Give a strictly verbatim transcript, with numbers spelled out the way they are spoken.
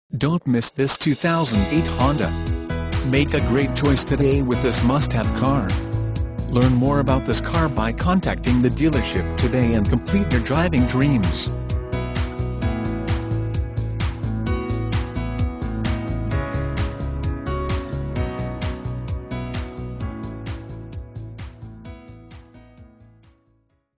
Don't miss this two thousand eight Honda. Make a great choice today with this must-have car. Learn more about this car by contacting the dealership today and complete your driving dreams.